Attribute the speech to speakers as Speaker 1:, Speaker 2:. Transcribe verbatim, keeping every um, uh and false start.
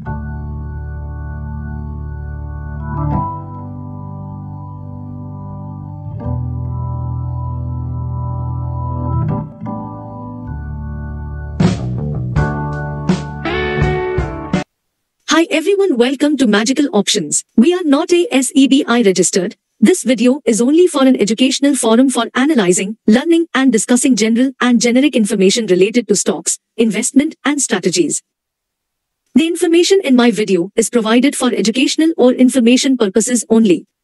Speaker 1: Hi everyone, welcome to Magical Options. We are not a S E B I registered. This video is only for an educational forum for analyzing, learning and discussing general and generic information related to stocks, investment and strategies. The information in my video is provided for educational or information purposes only.